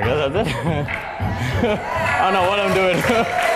Yes, that's it. I don't know what I'm doing.